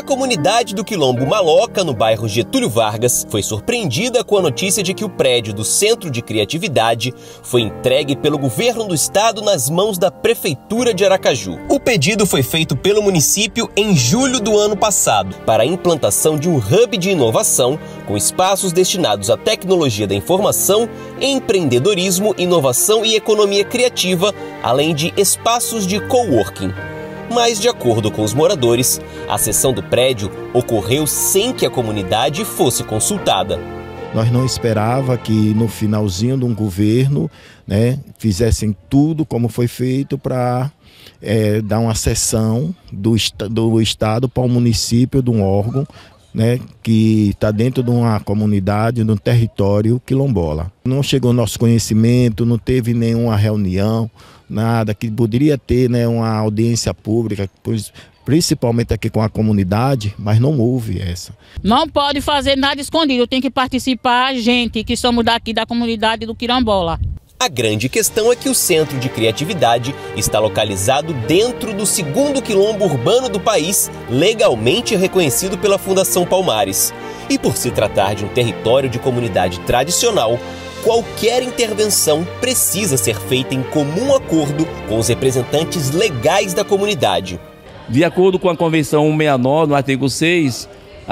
A comunidade do Quilombo Maloca, no bairro Getúlio Vargas, foi surpreendida com a notícia de que o prédio do Centro de Criatividade foi entregue pelo governo do estado nas mãos da Prefeitura de Aracaju. O pedido foi feito pelo município em julho do ano passado para a implantação de um hub de inovação com espaços destinados à tecnologia da informação, empreendedorismo, inovação e economia criativa, além de espaços de coworking. Mas, de acordo com os moradores, a cessão do prédio ocorreu sem que a comunidade fosse consultada. Nós não esperávamos que no finalzinho de um governo, fizessem tudo como foi feito para dar uma cessão do Estado para o município de um órgão que está dentro de uma comunidade, de um território quilombola. Não chegou ao nosso conhecimento, não teve nenhuma reunião, nada, que poderia ter uma audiência pública, principalmente aqui com a comunidade, mas não houve essa. Não pode fazer nada escondido, tem que participar a gente que somos daqui da comunidade do Quilombola. A grande questão é que o Centro de Criatividade está localizado dentro do segundo quilombo urbano do país, legalmente reconhecido pela Fundação Palmares. E por se tratar de um território de comunidade tradicional, qualquer intervenção precisa ser feita em comum acordo com os representantes legais da comunidade. De acordo com a Convenção 169, no artigo 6,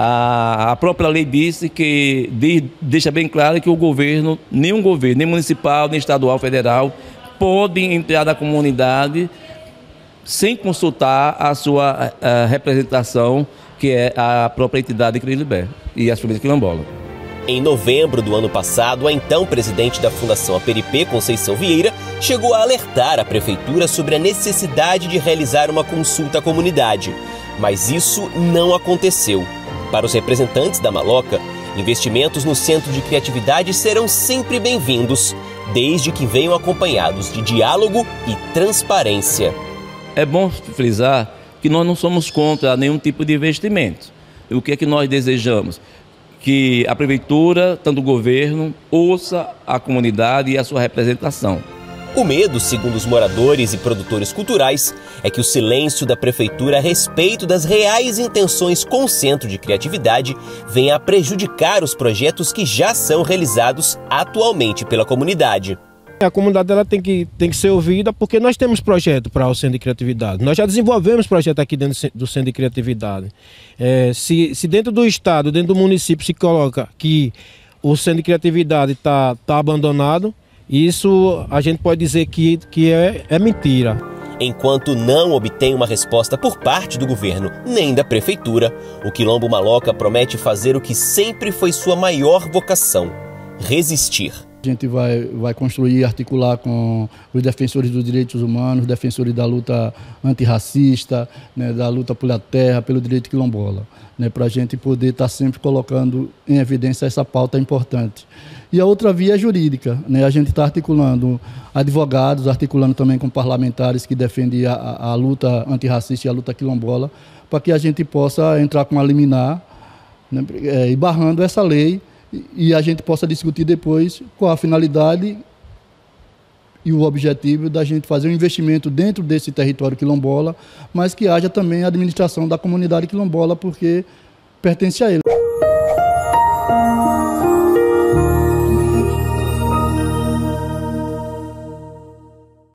a própria lei disse que deixa bem claro que o governo, nenhum governo, nem municipal, nem estadual, federal, pode entrar na comunidade sem consultar a sua representação, que é a própria entidade Crilibé e as famílias quilombolas. Em novembro do ano passado, a então presidente da Fundação Aperipê, Conceição Vieira, chegou a alertar a prefeitura sobre a necessidade de realizar uma consulta à comunidade. Mas isso não aconteceu. Para os representantes da Maloca, investimentos no Centro de Criatividade serão sempre bem-vindos, desde que venham acompanhados de diálogo e transparência. É bom frisar que nós não somos contra nenhum tipo de investimento. O que é que nós desejamos? Que a prefeitura, tanto o governo, ouça a comunidade e a sua representação. O medo, segundo os moradores e produtores culturais, é que o silêncio da prefeitura a respeito das reais intenções com o Centro de Criatividade venha a prejudicar os projetos que já são realizados atualmente pela comunidade. A comunidade ela tem que ser ouvida, porque nós temos projeto para o Centro de Criatividade. Nós já desenvolvemos projeto aqui dentro do Centro de Criatividade. Se dentro do estado, dentro do município se coloca que o Centro de Criatividade está abandonado, isso a gente pode dizer que é mentira. Enquanto não obtém uma resposta por parte do governo nem da prefeitura, o Quilombo Maloca promete fazer o que sempre foi sua maior vocação: resistir. A gente vai construir e articular com os defensores dos direitos humanos, defensores da luta antirracista, da luta pela terra, pelo direito quilombola, para a gente poder estar sempre colocando em evidência essa pauta importante. E a outra via é jurídica, a gente está articulando advogados, articulando também com parlamentares que defendem a luta antirracista e a luta quilombola, para que a gente possa entrar com uma liminar, e barrando essa lei, e a gente possa discutir depois qual a finalidade e o objetivo da gente fazer um investimento dentro desse território quilombola, mas que haja também a administração da comunidade quilombola, porque pertence a ele.